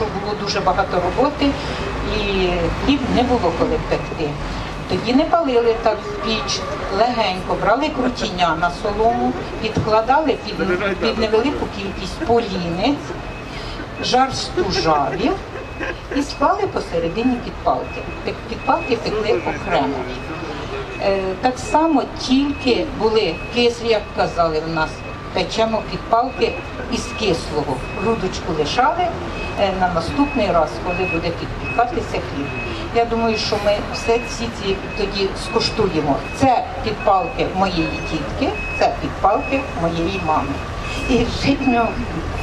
що було дуже багато роботи і хліб не було коли пекти. Тоді не палили так в піч, легенько, брали крутіння на солому, підкладали під невелику кількість поліни, жар стужавів і склали посередині підпалки. Підпалки пекли окремо. Так само тільки були кислі, як казали в нас, печемо підпалки із кислого. Грудочку лишали на наступний раз, коли буде підпікатися хліб. Я думаю, що ми всі ці тоді скуштуємо. Це підпалки моєї тітки, це підпалки моєї мами. І житньо